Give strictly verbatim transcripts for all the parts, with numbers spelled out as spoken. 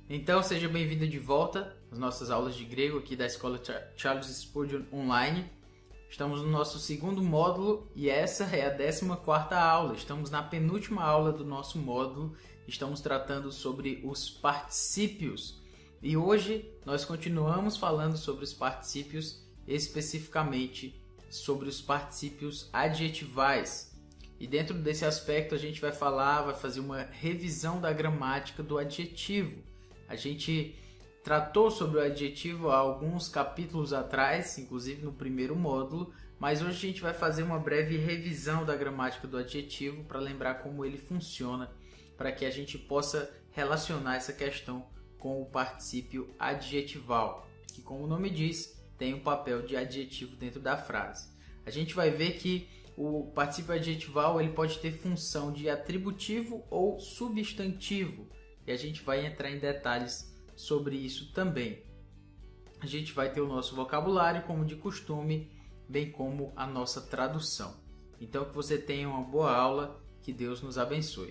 Então, seja bem-vindo de volta às nossas aulas de grego aqui da Escola Charles Spurgeon Online. Estamos no nosso segundo módulo e essa é a décima quarta aula. Estamos na penúltima aula do nosso módulo. Estamos tratando sobre os particípios. E hoje nós continuamos falando sobre os particípios, especificamente sobre os particípios adjetivais. E dentro desse aspecto a gente vai falar, vai fazer uma revisão da gramática do adjetivo. A gente tratou sobre o adjetivo há alguns capítulos atrás, inclusive no primeiro módulo, mas hoje a gente vai fazer uma breve revisão da gramática do adjetivo para lembrar como ele funciona, para que a gente possa relacionar essa questão com o particípio adjetival, que, como o nome diz, tem um papel de adjetivo dentro da frase. A gente vai ver que o particípio adjetival ele pode ter função de atributivo ou substantivo, e a gente vai entrar em detalhes sobre isso também. A gente vai ter o nosso vocabulário como de costume, bem como a nossa tradução. Então que você tenha uma boa aula, que Deus nos abençoe.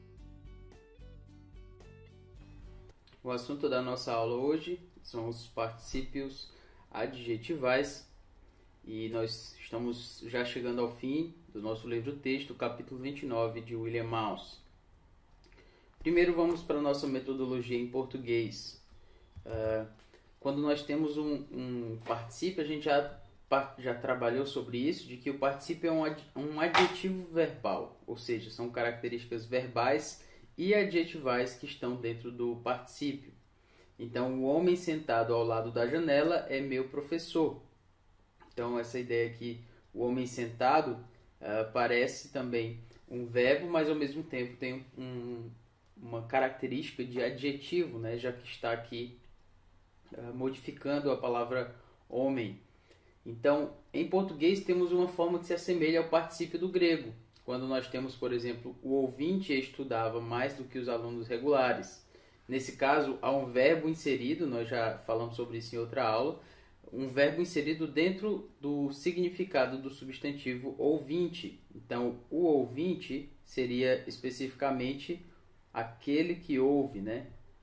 O assunto da nossa aula hoje são os particípios adjetivais e nós estamos já chegando ao fim do nosso livro-texto, capítulo vinte e nove de William Mouse. Primeiro vamos para a nossa metodologia em português. Uh, quando nós temos um, um particípio, a gente já, já trabalhou sobre isso, de que o particípio é um, ad, um adjetivo verbal, ou seja, são características verbais e adjetivais que estão dentro do particípio. Então, o homem sentado ao lado da janela é meu professor. Então, essa ideia que o homem sentado uh, parece também um verbo, mas ao mesmo tempo tem um, uma característica de adjetivo, né? Já que está aqui uh, modificando a palavra homem. Então, em português temos uma forma que se assemelha ao particípio do grego, quando nós temos, por exemplo, o ouvinte estudava mais do que os alunos regulares. Nesse caso, há um verbo inserido, nós já falamos sobre isso em outra aula, um verbo inserido dentro do significado do substantivo ouvinte. Então, o ouvinte seria especificamente aquele que ouve, né?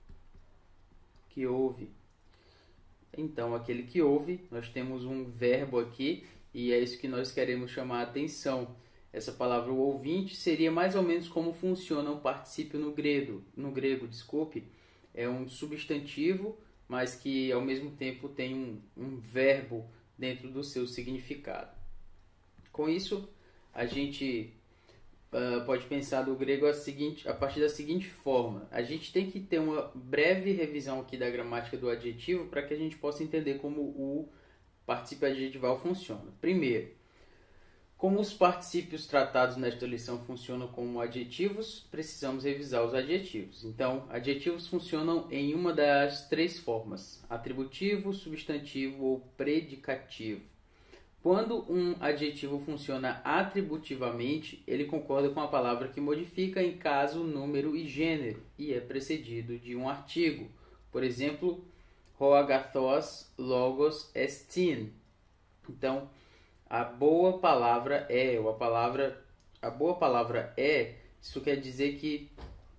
Que ouve. Então, aquele que ouve, nós temos um verbo aqui e é isso que nós queremos chamar a atenção. Essa palavra o ouvinte seria mais ou menos como funciona o particípio no grego. No grego, desculpe, é um substantivo, mas que ao mesmo tempo tem um, um verbo dentro do seu significado. Com isso, a gente Uh, pode pensar do grego a, seguinte, a partir da seguinte forma. A gente tem que ter uma breve revisão aqui da gramática do adjetivo para que a gente possa entender como o particípio adjetival funciona. Primeiro, como os particípios tratados nesta lição funcionam como adjetivos, precisamos revisar os adjetivos. Então, adjetivos funcionam em uma das três formas: atributivo, substantivo ou predicativo. Quando um adjetivo funciona atributivamente, ele concorda com a palavra que modifica em caso, número e gênero, e é precedido de um artigo. Por exemplo, ho agathos logos estin. Então, a boa palavra é, ou a palavra, a boa palavra é, isso quer dizer que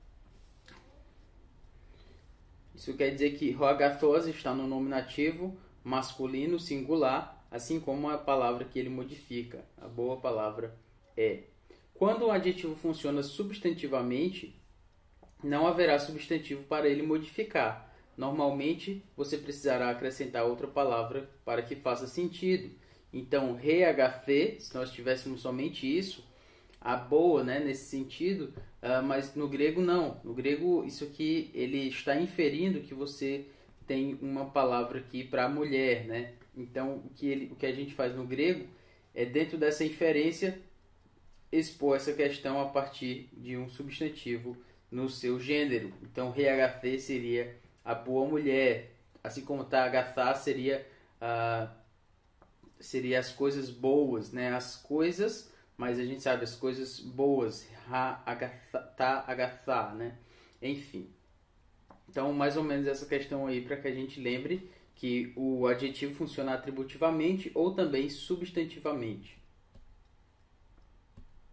isso quer dizer que ho agathos está no nominativo masculino singular, assim como a palavra que ele modifica, a boa palavra é. Quando um adjetivo funciona substantivamente, não haverá substantivo para ele modificar. Normalmente, você precisará acrescentar outra palavra para que faça sentido. Então, re-hf, se nós tivéssemos somente isso, a boa, né, nesse sentido, uh, mas no grego não. No grego, isso aqui, ele está inferindo que você tem uma palavra aqui para mulher, né? Então, o que, ele, o que a gente faz no grego é, dentro dessa inferência, expor essa questão a partir de um substantivo no seu gênero. Então, re-hf seria a boa mulher, assim como ta-agathá seria, uh, seria as coisas boas, né? As coisas, mas a gente sabe as coisas boas, ta-agathá, né? Enfim. Então, mais ou menos essa questão aí para que a gente lembre que o adjetivo funciona atributivamente ou também substantivamente.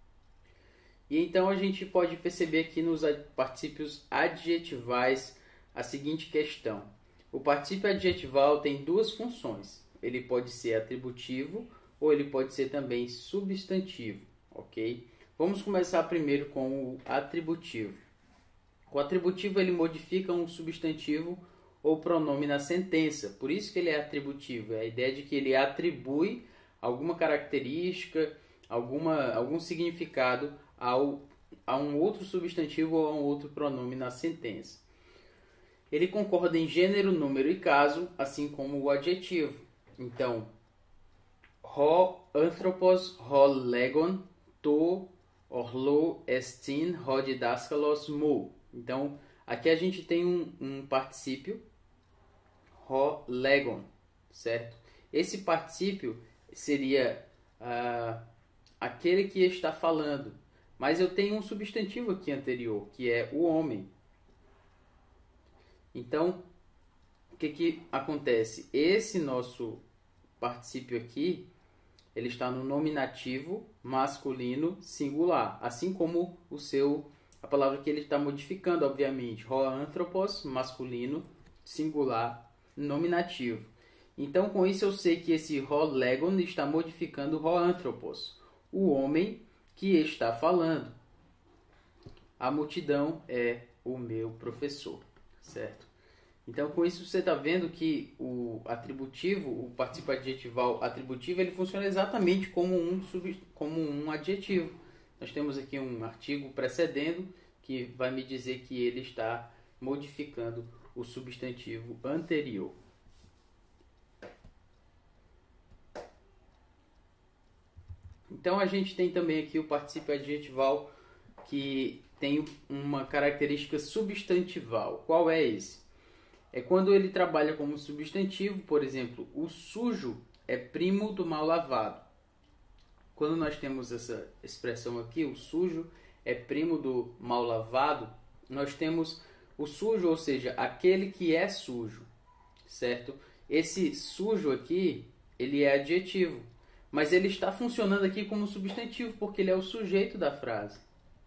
E então a gente pode perceber aqui nos particípios adjetivais a seguinte questão. O particípio adjetival tem duas funções. Ele pode ser atributivo ou ele pode ser também substantivo, ok? Vamos começar primeiro com o atributivo. O atributivo ele modifica um substantivo ou pronome na sentença, por isso que ele é atributivo. É a ideia de que ele atribui alguma característica, alguma, algum significado ao, a um outro substantivo ou a um outro pronome na sentença. Ele concorda em gênero, número e caso, assim como o adjetivo. Então, ho anthropos, ho legon, to orlo estin, ho didaskalos mu. Então, aqui a gente tem um, um particípio, ho legon, certo? Esse particípio seria uh, aquele que está falando, mas eu tenho um substantivo aqui anterior, que é o homem. Então, o que que acontece? Esse nosso particípio aqui, ele está no nominativo masculino singular, assim como o seu, a palavra que ele está modificando, obviamente, ho anthropos, masculino singular nominativo. Então, com isso eu sei que esse ho legon está modificando ho anthropos, o homem que está falando. A multidão é o meu professor, certo? Então, com isso você está vendo que o atributivo, o particípio adjetival atributivo, ele funciona exatamente como um, sub, como um adjetivo. Nós temos aqui um artigo precedendo que vai me dizer que ele está modificando o substantivo anterior. Então, a gente tem também aqui o particípio adjetival que tem uma característica substantival. Qual é esse? É quando ele trabalha como substantivo, por exemplo, o sujo é primo do mal lavado. Quando nós temos essa expressão aqui, o sujo é primo do mal lavado, nós temos o sujo, ou seja, aquele que é sujo, certo? Esse sujo aqui, ele é adjetivo, mas ele está funcionando aqui como substantivo, porque ele é o sujeito da frase.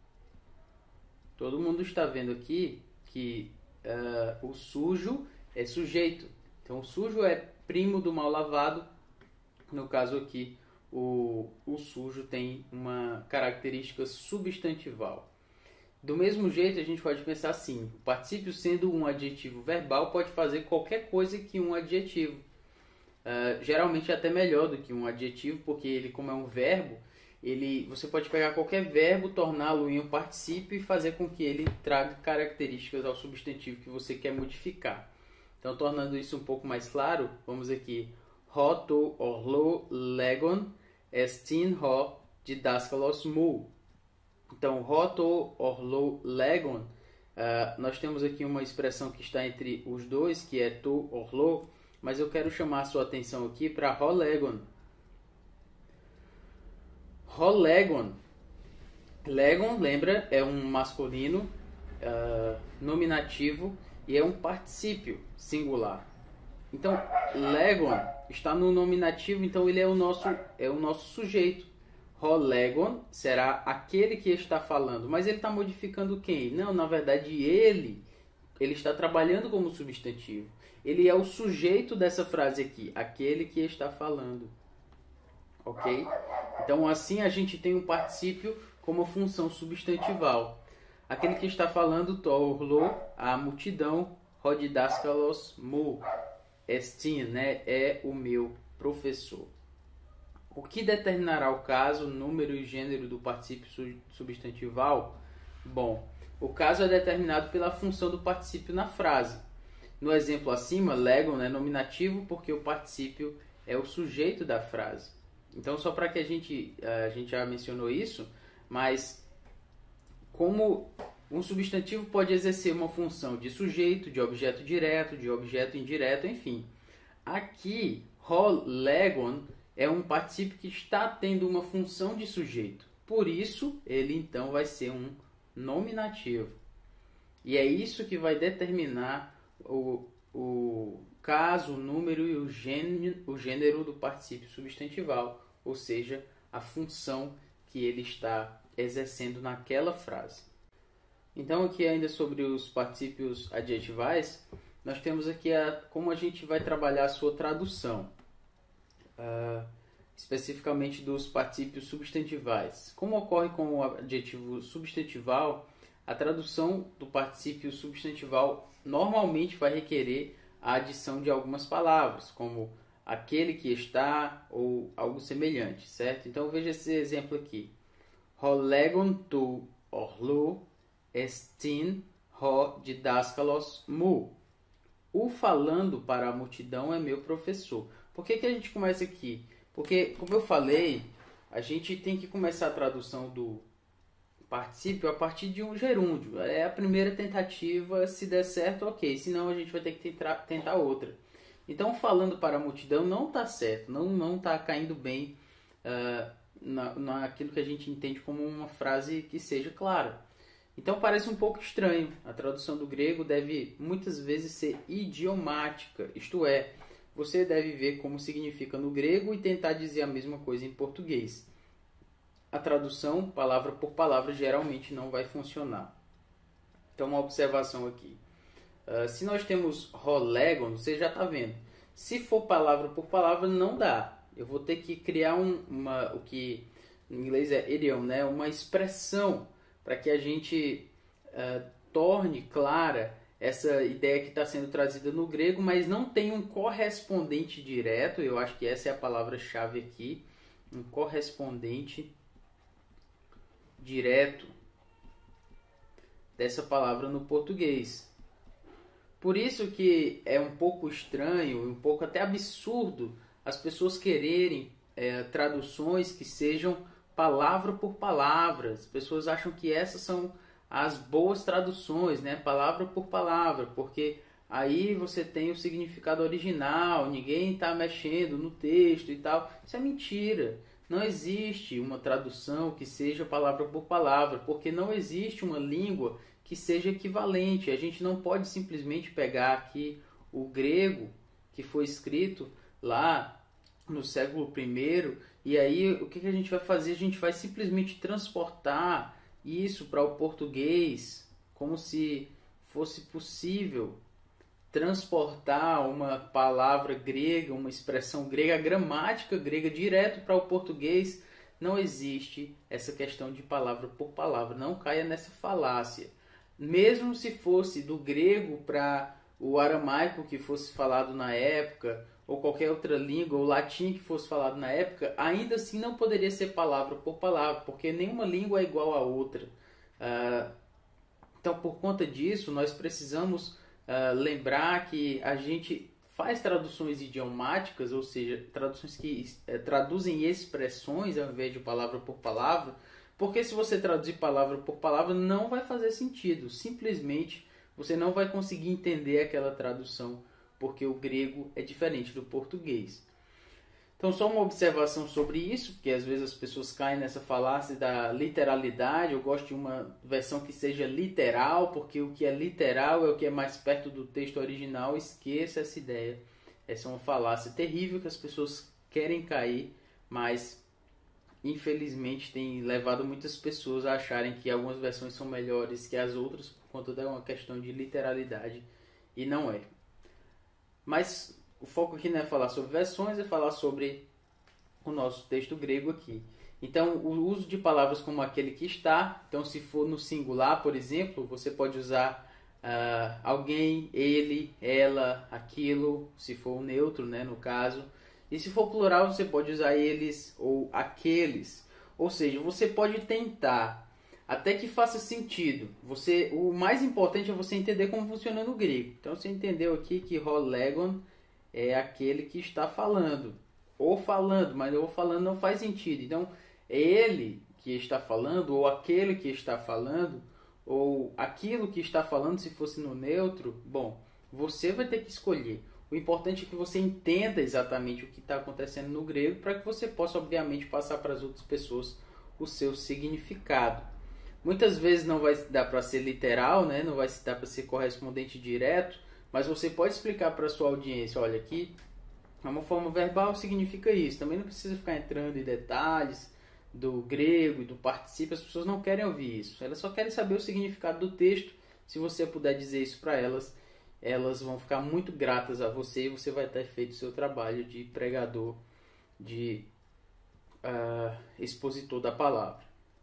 Todo mundo está vendo aqui que uh, o sujo é sujeito. Então, o sujo é primo do mal lavado. No caso aqui, o, o sujo tem uma característica substantival. Do mesmo jeito, a gente pode pensar assim. O particípio, sendo um adjetivo verbal, pode fazer qualquer coisa que um adjetivo. Uh, geralmente é até melhor do que um adjetivo, porque ele, como é um verbo, ele, você pode pegar qualquer verbo, torná-lo em um particípio e fazer com que ele traga características ao substantivo que você quer modificar. Então, tornando isso um pouco mais claro, vamos aqui. Ho to orlo legon estin ho didaskalos mu. Então, ho to orlo legon, uh, nós temos aqui uma expressão que está entre os dois, que é to orlo, mas eu quero chamar a sua atenção aqui para ho legon. Ho legon. Legon, lembra, é um masculino uh, nominativo e é um particípio singular. Então, legon está no nominativo, então ele é o nosso, é o nosso sujeito. Ho legon será aquele que está falando, mas ele está modificando quem? Não, na verdade ele, ele está trabalhando como substantivo. Ele é o sujeito dessa frase aqui, aquele que está falando. Ok? Então, assim a gente tem um particípio como função substantival. Aquele que está falando, torlo, a multidão, ho didaskalos mu, estin, né, é o meu professor. O que determinará o caso, número e gênero do particípio substantival? Bom, o caso é determinado pela função do particípio na frase. No exemplo acima, legon é nominativo porque o particípio é o sujeito da frase. Então, só para que a gente, a gente já mencionou isso, mas como um substantivo pode exercer uma função de sujeito, de objeto direto, de objeto indireto, enfim. Aqui, ho legon é um particípio que está tendo uma função de sujeito. Por isso, ele então vai ser um nominativo. E é isso que vai determinar o, o caso, o número e o gênero, o gênero do particípio substantival, ou seja, a função que ele está exercendo naquela frase. Então aqui ainda sobre os particípios adjetivais, nós temos aqui a, como a gente vai trabalhar a sua tradução, uh, especificamente dos particípios substantivais. Como ocorre com o adjetivo substantival, a tradução do particípio substantival normalmente vai requerer a adição de algumas palavras, como aquele que está ou algo semelhante, certo? Então veja esse exemplo aqui. Ho legon tu orlu estin ho didaskalos mu. O falando para a multidão é meu professor. Por que que a gente começa aqui? Porque, como eu falei, a gente tem que começar a tradução do particípio a partir de um gerúndio. É a primeira tentativa, se der certo, ok. Senão a gente vai ter que tentar, tentar outra. Então, falando para a multidão não está certo, não não está caindo bem uh, na, naquilo que a gente entende como uma frase que seja clara. Então, parece um pouco estranho. A tradução do grego deve muitas vezes ser idiomática, isto é, você deve ver como significa no grego e tentar dizer a mesma coisa em português. A tradução, palavra por palavra, geralmente não vai funcionar. Então, uma observação aqui. Uh, se nós temos rolegon, você já está vendo. Se for palavra por palavra, não dá. Eu vou ter que criar um, uma, o que em inglês é idiom, né? Uma expressão para que a gente uh, torne clara essa ideia que está sendo trazida no grego, mas não tem um correspondente direto. Eu acho que essa é a palavra-chave aqui. Um correspondente direto dessa palavra no português. Por isso que é um pouco estranho, um pouco até absurdo as pessoas quererem é, traduções que sejam palavra por palavra. As pessoas acham que essas são as boas traduções, né? Palavra por palavra, porque aí você tem o significado original, ninguém está mexendo no texto e tal. Isso é mentira. Não existe uma tradução que seja palavra por palavra, porque não existe uma língua que seja equivalente. A gente não pode simplesmente pegar aqui o grego que foi escrito lá no século primeiro e aí o que a gente vai fazer? A gente vai simplesmente transportar isso para o português como se fosse possível transportar uma palavra grega, uma expressão grega, a gramática grega direto para o português. Não existe essa questão de palavra por palavra. Não caia nessa falácia. Mesmo se fosse do grego para o aramaico que fosse falado na época, ou qualquer outra língua, ou latim que fosse falado na época, ainda assim não poderia ser palavra por palavra, porque nenhuma língua é igual a outra. Uh, então, por conta disso, nós precisamos uh, lembrar que a gente faz traduções idiomáticas, ou seja, traduções que uh, traduzem expressões ao invés de palavra por palavra, porque se você traduzir palavra por palavra, não vai fazer sentido. Simplesmente, você não vai conseguir entender aquela tradução, porque o grego é diferente do português. Então, só uma observação sobre isso, porque às vezes as pessoas caem nessa falácia da literalidade. Eu gosto de uma versão que seja literal, porque o que é literal é o que é mais perto do texto original. Esqueça essa ideia. Essa é uma falácia terrível que as pessoas querem cair, mas infelizmente tem levado muitas pessoas a acharem que algumas versões são melhores que as outras por conta de uma questão de literalidade, e não é. Mas o foco aqui não é falar sobre versões, é falar sobre o nosso texto grego aqui. Então, o uso de palavras como aquele que está. Então, se for no singular, por exemplo, você pode usar uh, alguém, ele, ela, aquilo, se for o neutro, né, no caso. E se for plural, você pode usar eles ou aqueles. Ou seja, você pode tentar até que faça sentido. Você, o mais importante é você entender como funciona no grego. Então, você entendeu aqui que rolegon é aquele que está falando. Ou falando, mas eu vou falando não faz sentido. Então, é ele que está falando, ou aquele que está falando, ou aquilo que está falando, se fosse no neutro. Bom, você vai ter que escolher. O importante é que você entenda exatamente o que está acontecendo no grego, para que você possa, obviamente, passar para as outras pessoas o seu significado. Muitas vezes não vai dar para ser literal, né? Não vai dar para ser correspondente direto, mas você pode explicar para a sua audiência, olha, aqui é uma forma verbal, significa isso. Também não precisa ficar entrando em detalhes, do grego e do particípio, as pessoas não querem ouvir isso. Elas só querem saber o significado do texto. Se você puder dizer isso para elas, elas vão ficar muito gratas a você e você vai ter feito o seu trabalho de pregador, de uh, expositor da palavra.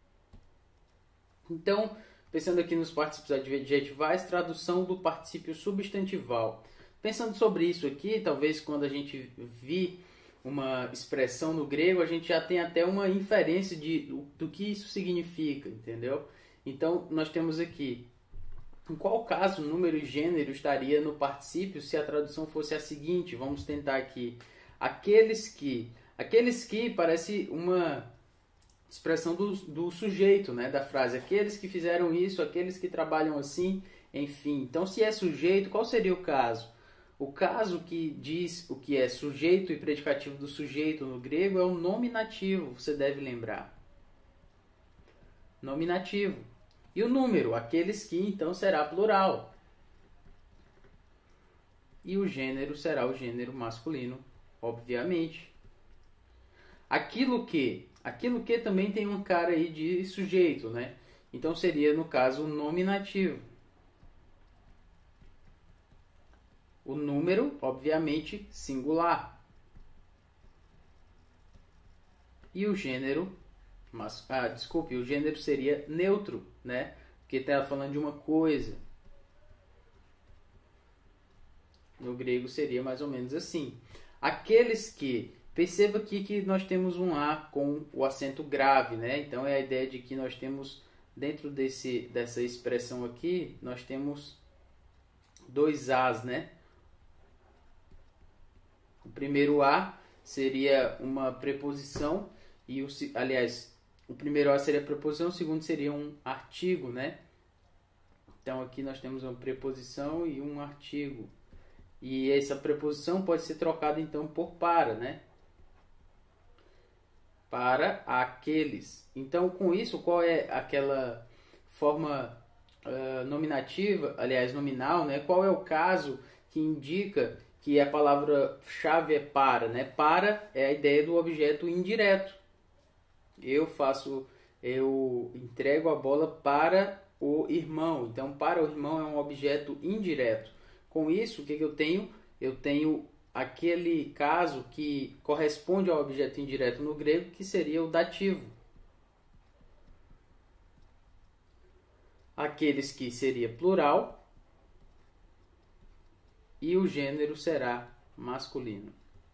Então, pensando aqui nos particípios adjetivais, tradução do particípio substantival. Pensando sobre isso aqui, talvez quando a gente vir uma expressão no grego, a gente já tem até uma inferência de, do, do que isso significa, entendeu? Então, nós temos aqui, em qual caso número e gênero estaria no particípio se a tradução fosse a seguinte? Vamos tentar aqui. Aqueles que... Aqueles que parece uma expressão do, do sujeito, né, da frase. Aqueles que fizeram isso, aqueles que trabalham assim, enfim. Então, se é sujeito, qual seria o caso? O caso que diz o que é sujeito e predicativo do sujeito no grego é o nominativo, você deve lembrar. Nominativo. E o número, aqueles que, então, será plural. E o gênero será o gênero masculino, obviamente. Aquilo que, aquilo que também tem um cara aí de sujeito, né? Então seria, no caso, o nominativo. O número, obviamente, singular. E o gênero, mas, ah, desculpe, o gênero seria neutro, né? Porque está falando de uma coisa. No grego seria mais ou menos assim. Aqueles que... Perceba aqui que nós temos um A com o acento grave, né? Então é a ideia de que nós temos, dentro desse, dessa expressão aqui, nós temos dois As, né? O primeiro A seria uma preposição, e o, aliás, o primeiro A seria a preposição, o segundo seria um artigo, né? Então aqui nós temos uma preposição e um artigo. E essa preposição pode ser trocada então por para, né? Para aqueles. Então, com isso, qual é aquela forma uh, nominativa, aliás, nominal, né? Qual é o caso que indica que a palavra-chave é para, né? Para é a ideia do objeto indireto. Eu faço, eu entrego a bola para o irmão. Então, para o irmão é um objeto indireto. Com isso, o que, que eu tenho? Eu tenho aquele caso que corresponde ao objeto indireto no grego, que seria o dativo. Aqueles que seria plural e o gênero será masculino.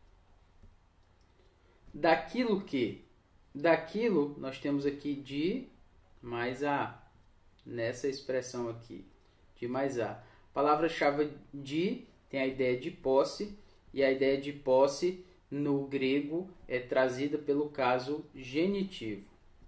Daquilo que, daquilo nós temos aqui de mais a, nessa expressão aqui, de mais a. Palavra-chave de tem a ideia de posse, e a ideia de posse no grego é trazida pelo caso genitivo.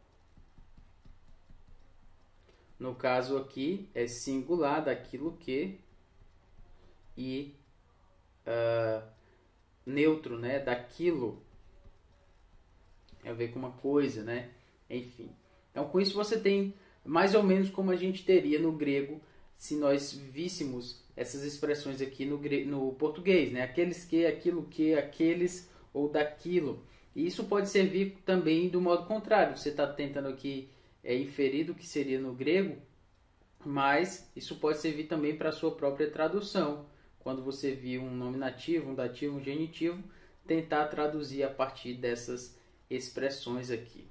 No caso aqui é singular, daquilo que, e uh, neutro, né? Daquilo. Tem a ver com uma coisa, né? Enfim. Então, com isso você tem mais ou menos como a gente teria no grego se nós víssemos essas expressões aqui no, no português, né? Aqueles que, aquilo que, aqueles ou daquilo. E isso pode servir também do modo contrário. Você está tentando aqui é, inferir do que seria no grego, mas isso pode servir também para a sua própria tradução. Quando você vir um nominativo, um dativo, um genitivo, tentar traduzir a partir dessas expressões aqui.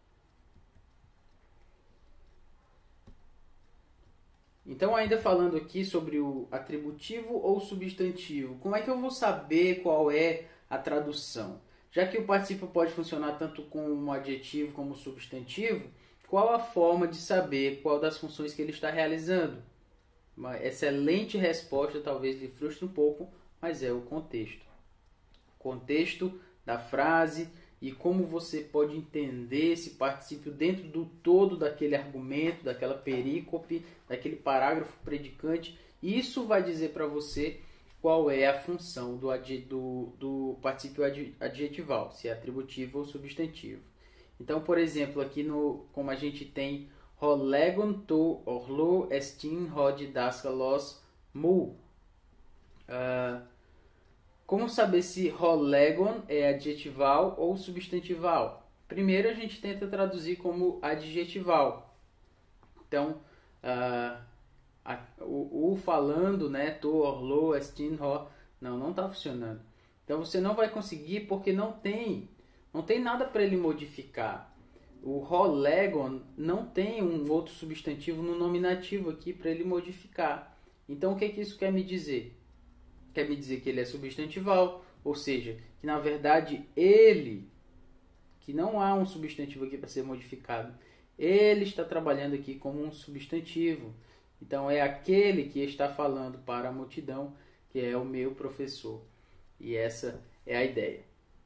Então, ainda falando aqui sobre o atributivo ou substantivo, como é que eu vou saber qual é a tradução? Já que o particípio pode funcionar tanto como um adjetivo como um substantivo, qual a forma de saber qual das funções que ele está realizando? Uma excelente resposta, talvez lhe frustre um pouco, mas é o contexto. Contexto da frase e como você pode entender esse particípio dentro do todo daquele argumento, daquela perícope, daquele parágrafo predicante. Isso vai dizer para você qual é a função do, do, do particípio adjetival, se é atributivo ou substantivo. Então, por exemplo, aqui no, como a gente tem Rolegon to orlo estin rod daskalos mu. Uh, como saber se Rolegon é adjetival ou substantival? Primeiro a gente tenta traduzir como adjetival. Então, uh, a, o, o falando, né, tu, orlo, estin, ro, não, não está funcionando. Então você não vai conseguir porque não tem, não tem nada para ele modificar. O rolegon não tem um outro substantivo no nominativo aqui para ele modificar. Então o que, que isso quer me dizer? Quer me dizer que ele é substantival, ou seja, que na verdade ele, que não há um substantivo aqui para ser modificado, ele está trabalhando aqui como um substantivo. Então é aquele que está falando para a multidão, que é o meu professor. E essa é a ideia.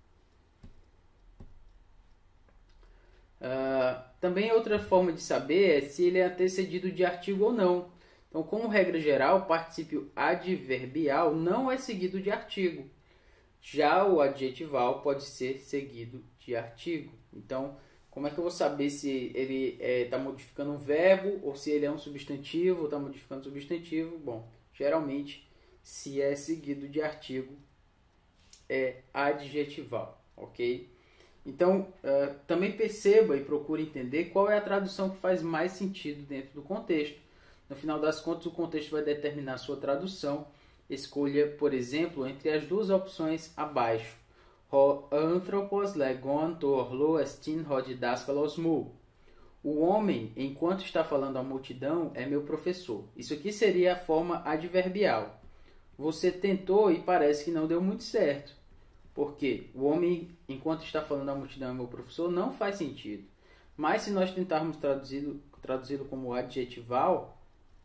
Uh, também outra forma de saber é se ele é antecedido de artigo ou não. Então, como regra geral, o particípio adverbial não é seguido de artigo. Já o adjetival pode ser seguido de artigo. Então, como é que eu vou saber se ele está é, modificando um verbo ou se ele é um substantivo ou está modificando um substantivo? Bom, geralmente, se é seguido de artigo, é adjetival, ok? Então, uh, também perceba e procure entender qual é a tradução que faz mais sentido dentro do contexto. No final das contas, o contexto vai determinar a sua tradução. Escolha, por exemplo, entre as duas opções abaixo. Ho anthropos legon to orlo estin ho didaskalos mu. O homem, enquanto está falando à multidão, é meu professor. Isso aqui seria a forma adverbial. Você tentou e parece que não deu muito certo. Porque o homem, enquanto está falando à multidão, é meu professor, não faz sentido. Mas se nós tentarmos traduzi-lo traduzi-lo como adjetival,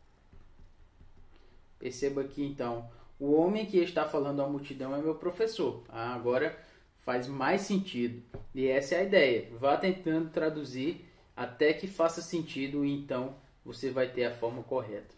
perceba aqui então, o homem que está falando à multidão é meu professor. Ah, agora faz mais sentido. E essa é a ideia. Vá tentando traduzir até que faça sentido e então você vai ter a forma correta.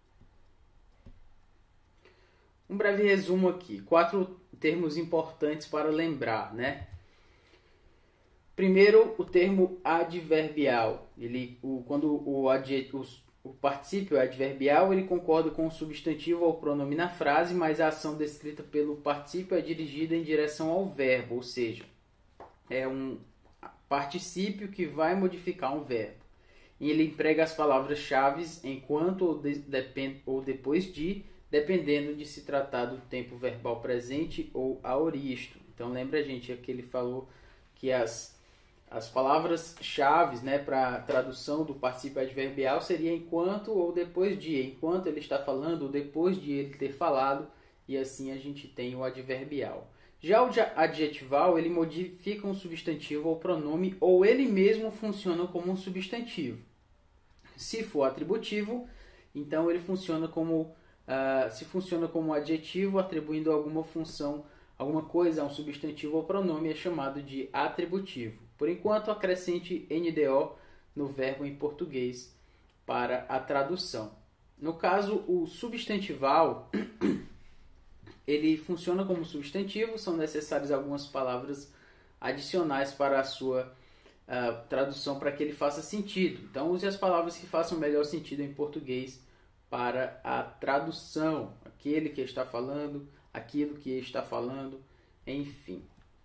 Um breve resumo aqui. Quatro termos importantes para lembrar, né? Primeiro, o termo adverbial. Ele, o, quando o, adjet, o, o particípio é adverbial, ele concorda com o substantivo ou pronome na frase, mas a ação descrita pelo particípio é dirigida em direção ao verbo, ou seja, é um particípio que vai modificar um verbo. E ele emprega as palavras-chave enquanto ou, de, depend, ou depois de, dependendo de se tratar do tempo verbal presente ou aoristo. Então, lembra, gente, que ele falou que as, as palavras-chave, né, para a tradução do particípio adverbial seria enquanto ou depois de. Enquanto ele está falando ou depois de ele ter falado, e assim a gente tem o adverbial. Já o adjetival, ele modifica um substantivo ou pronome, ou ele mesmo funciona como um substantivo. Se for atributivo, então ele funciona como... Uh, se funciona como um adjetivo atribuindo alguma função, alguma coisa a um substantivo ou pronome, é chamado de atributivo. Por enquanto, acrescente N D O no verbo em português para a tradução. No caso, o substantival, ele funciona como substantivo, são necessárias algumas palavras adicionais para a sua uh, tradução para que ele faça sentido. Então, use as palavras que façam melhor sentido em português para a tradução, aquele que está falando, aquilo que está falando, enfim.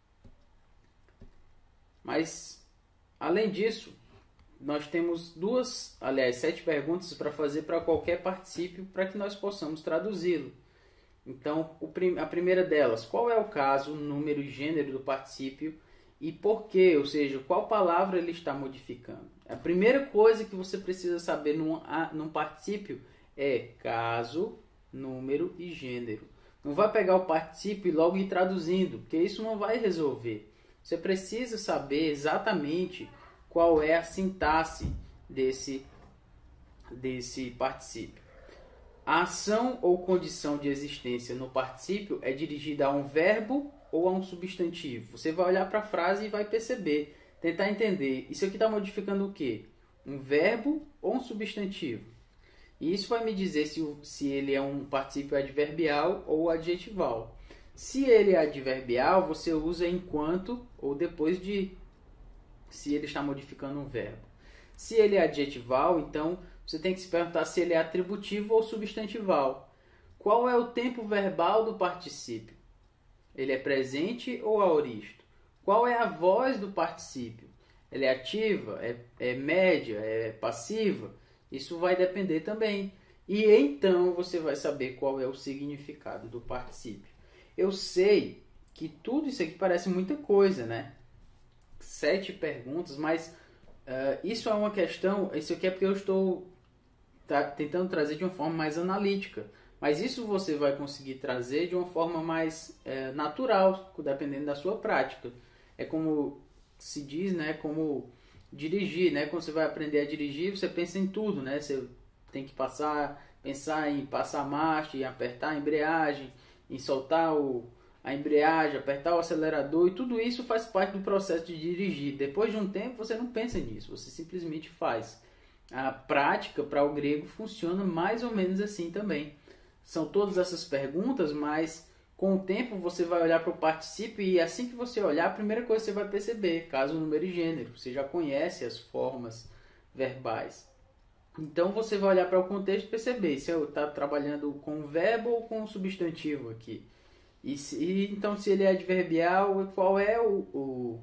Mas, além disso, nós temos duas, aliás, sete perguntas para fazer para qualquer particípio para que nós possamos traduzi-lo. Então, a primeira delas, qual é o caso, número e gênero do particípio e por quê? Ou seja, qual palavra ele está modificando? A primeira coisa que você precisa saber num, num particípio é caso, número e gênero. Não vai pegar o particípio e logo ir traduzindo, porque isso não vai resolver. Você precisa saber exatamente qual é a sintaxe desse, desse particípio. A ação ou condição de existência no particípio é dirigida a um verbo ou a um substantivo. Você vai olhar para a frase e vai perceber, tentar entender. Isso aqui está modificando o quê? Um verbo ou um substantivo? E isso vai me dizer se, se ele é um particípio adverbial ou adjetival. Se ele é adverbial, você usa enquanto ou depois de, se ele está modificando um verbo. Se ele é adjetival, então você tem que se perguntar se ele é atributivo ou substantival. Qual é o tempo verbal do particípio? Ele é presente ou aoristo? Qual é a voz do particípio? ela é ativa, é, é média, é passiva. Isso vai depender também. E então você vai saber qual é o significado do particípio. Eu sei que tudo isso aqui parece muita coisa, né? Sete perguntas, mas uh, isso é uma questão, isso aqui é porque eu estou tá, tentando trazer de uma forma mais analítica. Mas isso você vai conseguir trazer de uma forma mais é, natural, dependendo da sua prática. É como se diz, né? Como dirigir, né? Quando você vai aprender a dirigir, você pensa em tudo, né? Você tem que passar, pensar em passar a marcha, em apertar a embreagem, em soltar o, a embreagem, apertar o acelerador, e tudo isso faz parte do processo de dirigir. Depois de um tempo, você não pensa nisso, você simplesmente faz. A prática para o grego funciona mais ou menos assim também. São todas essas perguntas, mas com o tempo você vai olhar para o particípio e assim que você olhar, a primeira coisa que você vai perceber, caso, número e gênero. Você já conhece as formas verbais. Então você vai olhar para o contexto e perceber se eu está trabalhando com o verbo ou com o substantivo aqui. E, se, e então se ele é adverbial, qual é o, o,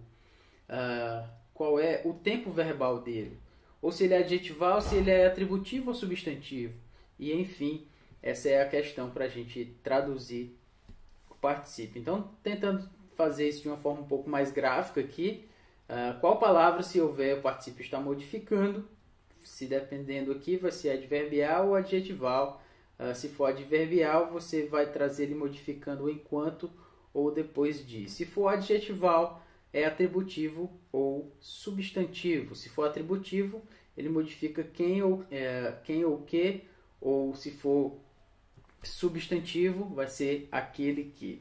uh, qual é o tempo verbal dele? Ou se ele é adjetival, se ele é atributivo ou substantivo. E enfim... Essa é a questão para a gente traduzir o particípio. Então, tentando fazer isso de uma forma um pouco mais gráfica aqui, uh, qual palavra, se houver, o particípio está modificando. Se dependendo aqui, vai ser adverbial ou adjetival. Uh, se for adverbial, você vai trazer ele modificando o enquanto ou depois de. Se for adjetival, é atributivo ou substantivo. Se for atributivo, ele modifica quem ou, é, quem ou que, ou se for substantivo, vai ser aquele que.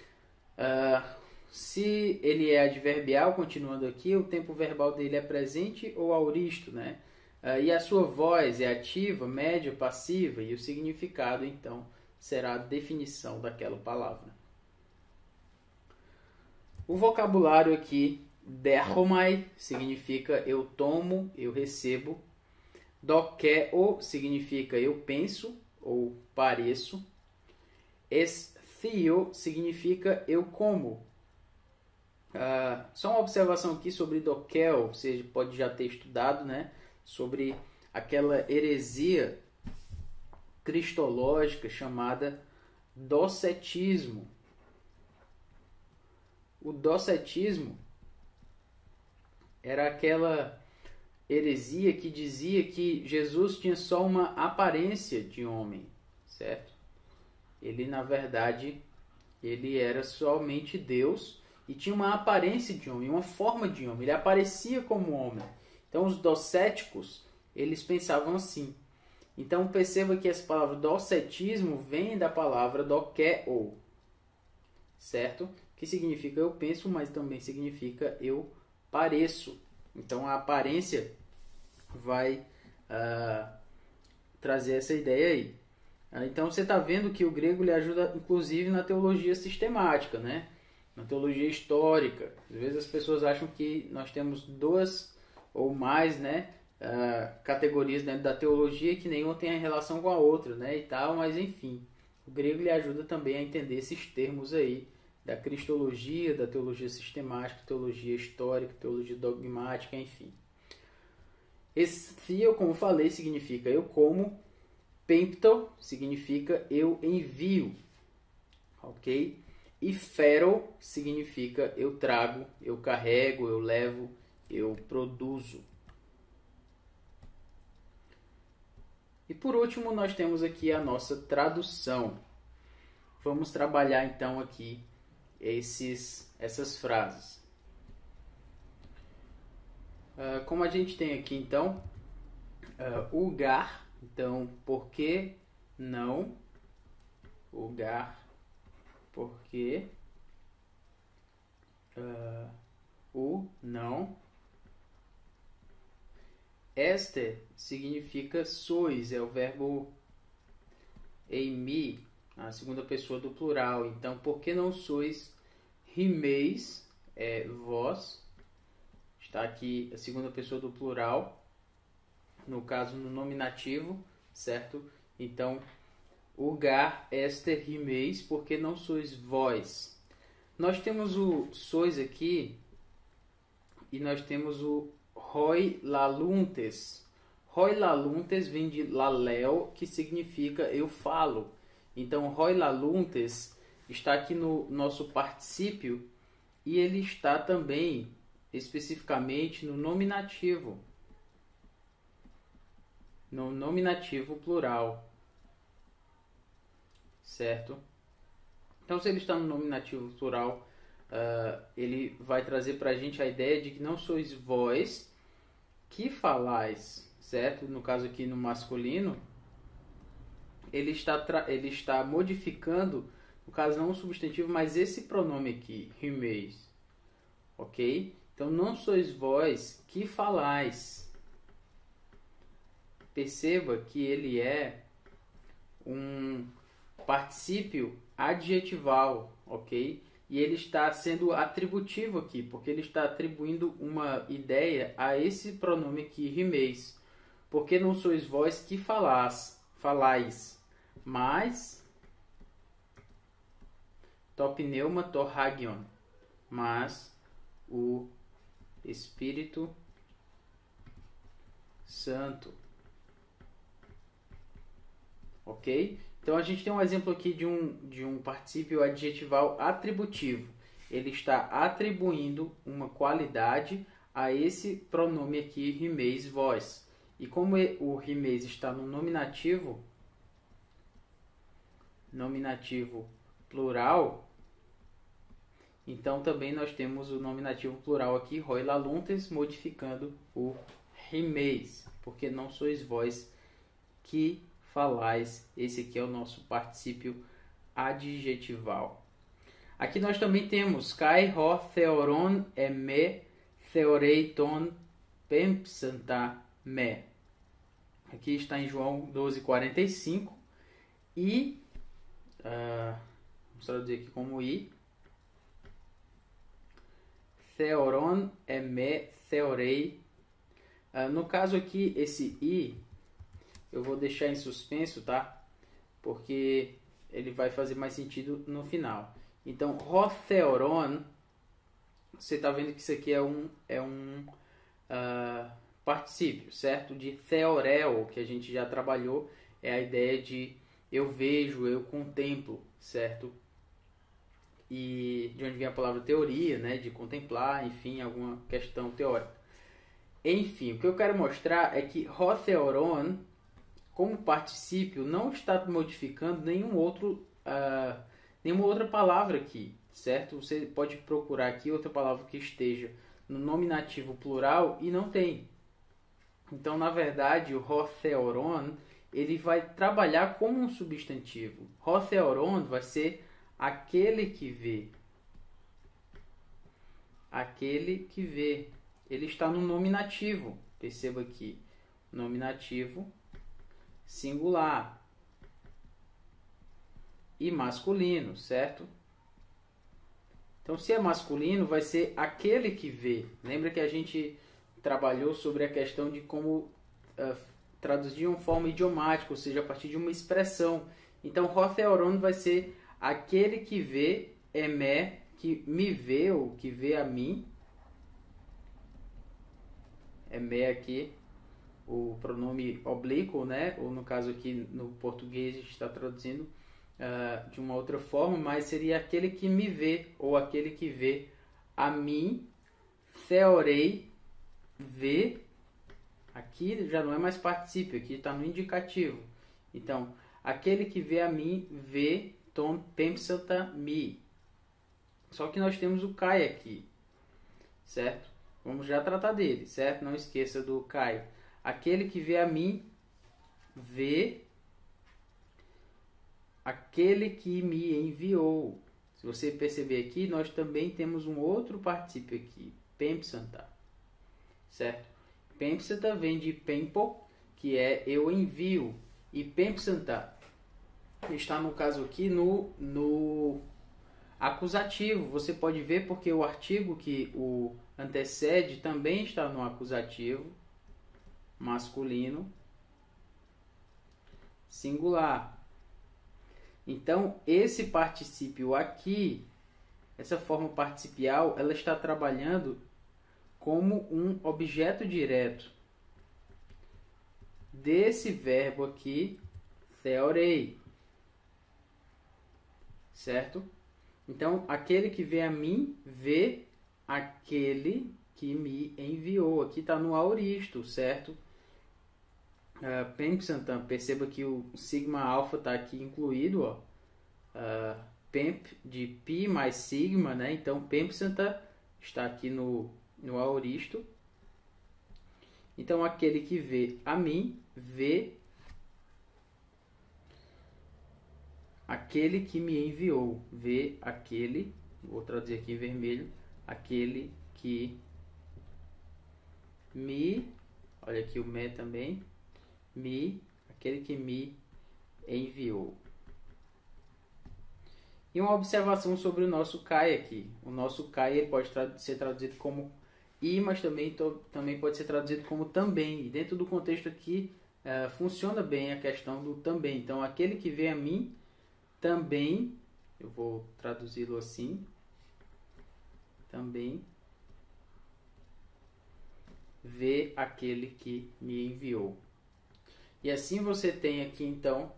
Uh, se ele é adverbial, continuando aqui, o tempo verbal dele é presente ou auristo, né? Uh, e a sua voz é ativa, média, passiva, e o significado, então, será a definição daquela palavra. O vocabulário aqui, derromai, significa eu tomo, eu recebo. Dokeo significa eu penso ou pareço. Esthio significa eu como. Uh, só uma observação aqui sobre Dokeo, você pode já ter estudado, né? Sobre aquela heresia cristológica chamada docetismo. O docetismo era aquela heresia que dizia que Jesus tinha só uma aparência de homem, certo? Ele, na verdade, ele era somente Deus e tinha uma aparência de homem, uma forma de homem. Ele aparecia como homem. Então, os docéticos, eles pensavam assim. Então, perceba que essa palavra docetismo vem da palavra dokeo, certo? Que significa eu penso, mas também significa eu pareço. Então, a aparência vai uh, trazer essa ideia aí. Uh, então, você está vendo que o grego lhe ajuda, inclusive, na teologia sistemática, né? Na teologia histórica. Às vezes as pessoas acham que nós temos duas ou mais, né, uh, categorias dentro da teologia que nenhuma tem relação com a outra, né, e tal, mas enfim. O grego lhe ajuda também a entender esses termos aí da cristologia, da teologia sistemática, teologia histórica, teologia dogmática, enfim. Esse theo, como falei, significa eu como. Pempto significa eu envio. Ok? E fero significa eu trago, eu carrego, eu levo, eu produzo. E por último, nós temos aqui a nossa tradução. Vamos trabalhar então aqui esses, essas frases. Uh, como a gente tem aqui então, uh, lugar, então, por que não? Lugar, por que uh, o não? Este significa sois, é o verbo eimi, a segunda pessoa do plural. Então, por que não sois? Rimeis, é vós. Está aqui a segunda pessoa do plural, no caso no nominativo, certo? Então, lugar este rimeis, porque não sois vós. Nós temos o sois aqui, e nós temos o hoi laluntes. Hoi laluntes vem de lalel, que significa eu falo. Então, hoi laluntes está aqui no nosso particípio e ele está também especificamente no nominativo. No nominativo plural. Certo? Então, se ele está no nominativo plural, uh, ele vai trazer para a gente a ideia de que não sois vós que falais, certo? No caso aqui no masculino, ele está, ele está modificando, no caso não o substantivo, mas esse pronome aqui, rimeis, ok? Então, não sois vós que falais. Perceba que ele é um particípio adjetival, ok? E ele está sendo atributivo aqui, porque ele está atribuindo uma ideia a esse pronome aqui, rimeis. Porque não sois vós que falais, falais, mas topneuma torragion, mas o Espírito Santo. Ok? Então a gente tem um exemplo aqui de um, de um particípio adjetival atributivo. Ele está atribuindo uma qualidade a esse pronome aqui, rimeis, vós. E como o rimeis está no nominativo, nominativo plural, então também nós temos o nominativo plural aqui, hoi laluntes, modificando o rimeis, porque não sois vós que falais. Esse aqui é o nosso particípio adjetival. Aqui nós também temos kai ho theoron eme theoreiton pempsanta me. Aqui está em João doze, quarenta e cinco. E uh, vamos traduzir aqui como i. Theoron eme theorei. Uh, no caso aqui, esse i eu vou deixar em suspenso, tá? Porque ele vai fazer mais sentido no final. Então, hotheoron, você está vendo que isso aqui é um, é um uh, particípio, certo? De theoreo, que a gente já trabalhou, é a ideia de eu vejo, eu contemplo, certo? E de onde vem a palavra teoria, né? De contemplar, enfim, alguma questão teórica. Enfim, o que eu quero mostrar é que hotheoron, como particípio, não está modificando nenhum outro, uh, nenhuma outra palavra aqui, certo? Você pode procurar aqui outra palavra que esteja no nominativo plural e não tem. Então, na verdade, o hotheoron, ele vai trabalhar como um substantivo. Hotheoron vai ser aquele que vê. Aquele que vê. Ele está no nominativo. Perceba aqui. Nominativo singular e masculino, certo? Então, se é masculino, vai ser aquele que vê. Lembra que a gente trabalhou sobre a questão de como uh, traduzir uma forma idiomática, ou seja, a partir de uma expressão. Então, hotheoron vai ser aquele que vê, emé, que me vê, ou que vê a mim. Emé aqui, o pronome oblíquo, né? Ou no caso aqui no português a gente está traduzindo uh, de uma outra forma, mas seria aquele que me vê, ou aquele que vê a mim. Theorei, vê, aqui já não é mais particípio, aqui está no indicativo. Então, aquele que vê a mim, vê, tom, pempsanta, mi. Só que nós temos o kai aqui, certo? Vamos já tratar dele, certo? Não esqueça do kai. Aquele que vê a mim, vê aquele que me enviou. Se você perceber aqui, nós também temos um outro particípio aqui, pempsanta, certo? Pempsanta vem de pempo, que é eu envio, e pempsanta está no caso aqui no, no acusativo. Você pode ver porque o artigo que o antecede também está no acusativo masculino singular. Então, esse particípio aqui, essa forma participial, ela está trabalhando como um objeto direto desse verbo aqui, theorei, certo? Então, aquele que vê a mim, vê aquele que me enviou. Aqui está no aoristo, certo? Uh, Pemp-Santan, perceba que o sigma alfa está aqui incluído, ó. Uh, Pemp de pi mais sigma, né? Então, Pemp-Santan está aqui no, no aoristo. Então, aquele que vê a mim, vê aquele que me enviou. Vê aquele, vou traduzir aqui em vermelho, aquele que me, olha aqui o me também, me, aquele que me enviou. E uma observação sobre o nosso Kai aqui. O nosso Kai ele pode trad- ser traduzido como e, mas também, to, também pode ser traduzido como também. E dentro do contexto aqui, uh, funciona bem a questão do também. Então, aquele que vê a mim, também, eu vou traduzi-lo assim, também vê aquele que me enviou. E assim você tem aqui, então,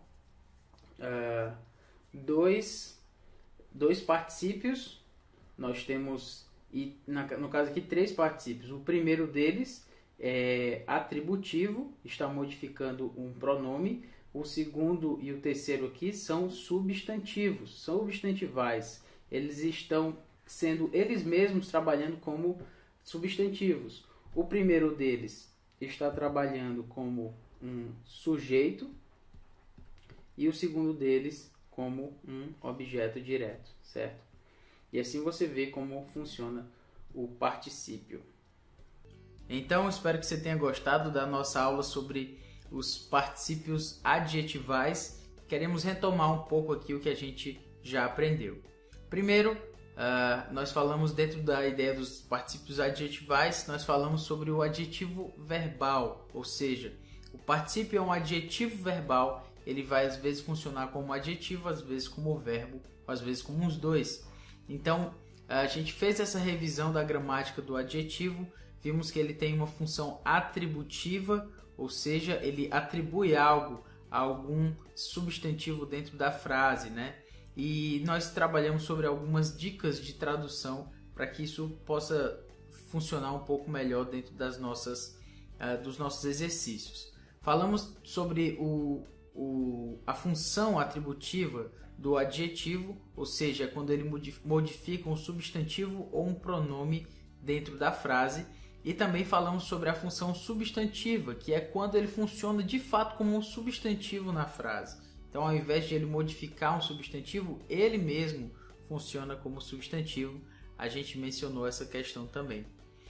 uh, dois, dois particípios. Nós temos, e na, no caso aqui, três particípios. O primeiro deles é atributivo, está modificando um pronome. O segundo e o terceiro aqui são substantivos, substantivais. Eles estão sendo eles mesmos trabalhando como substantivos. O primeiro deles está trabalhando como um sujeito e o segundo deles como um objeto direto, certo? E assim você vê como funciona o particípio. Então, espero que você tenha gostado da nossa aula sobre os particípios adjetivais. Queremos retomar um pouco aqui o que a gente já aprendeu. Primeiro, uh, nós falamos dentro da ideia dos particípios adjetivais, nós falamos sobre o adjetivo verbal, ou seja, o particípio é um adjetivo verbal, ele vai às vezes funcionar como adjetivo, às vezes como verbo, às vezes como os dois. Então, a gente fez essa revisão da gramática do adjetivo, vimos que ele tem uma função atributiva, ou seja, ele atribui algo a algum substantivo dentro da frase, né? E nós trabalhamos sobre algumas dicas de tradução para que isso possa funcionar um pouco melhor dentro das nossas, uh, dos nossos exercícios. Falamos sobre o, o, a função atributiva do adjetivo, ou seja, quando ele modifica um substantivo ou um pronome dentro da frase. E também falamos sobre a função substantiva, que é quando ele funciona de fato como um substantivo na frase. Então, ao invés de ele modificar um substantivo, ele mesmo funciona como substantivo. A gente mencionou essa questão também.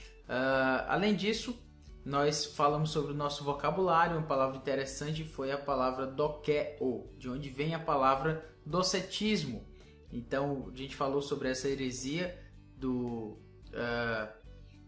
Uh, além disso, nós falamos sobre o nosso vocabulário. Uma palavra interessante foi a palavra dokeo, de onde vem a palavra docetismo. Então, a gente falou sobre essa heresia do... Uh,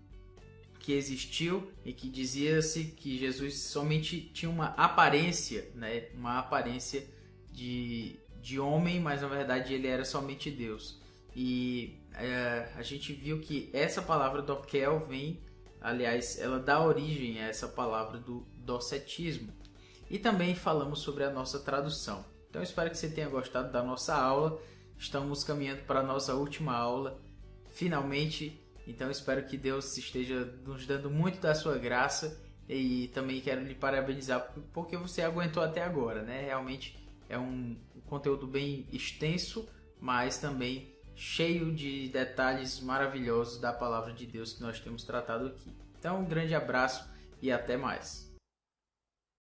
que existiu e que dizia-se que Jesus somente tinha uma aparência, né? Uma aparência de, de homem, mas na verdade ele era somente Deus. E é, a gente viu que essa palavra dokel vem, aliás, ela dá origem a essa palavra do docetismo. E também falamos sobre a nossa tradução. Então espero que você tenha gostado da nossa aula. Estamos caminhando para a nossa última aula, finalmente. Então espero que Deus esteja nos dando muito da sua graça e também quero lhe parabenizar porque você aguentou até agora, né? Realmente é um conteúdo bem extenso, mas também cheio de detalhes maravilhosos da palavra de Deus que nós temos tratado aqui. Então um grande abraço e até mais.